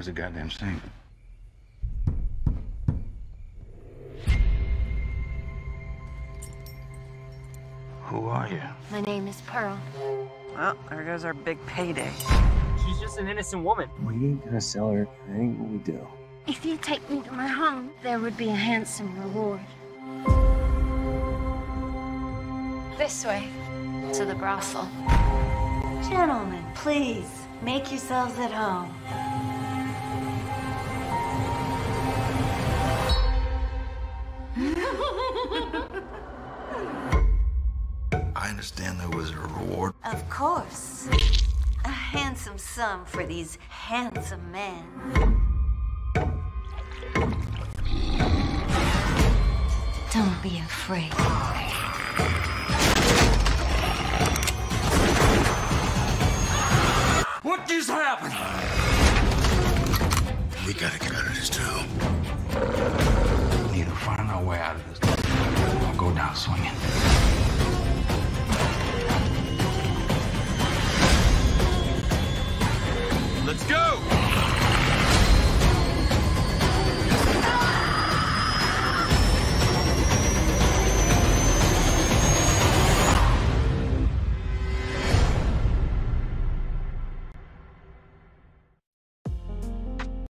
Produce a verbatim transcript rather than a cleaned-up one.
Where's the goddamn sink? Who are you? My name is Pearl. Well, there goes our big payday. She's just an innocent woman. We ain't gonna sell her. That ain't what we do. If you take me to my home, there would be a handsome reward. This way, to the brothel. Gentlemen, please, make yourselves at home. I understand there was a reward. Of course. A handsome sum for these handsome men. Don't be afraid. What just happened? We gotta get out of this tomb. We need to find our way out of this. Don't go down swinging. Let's go!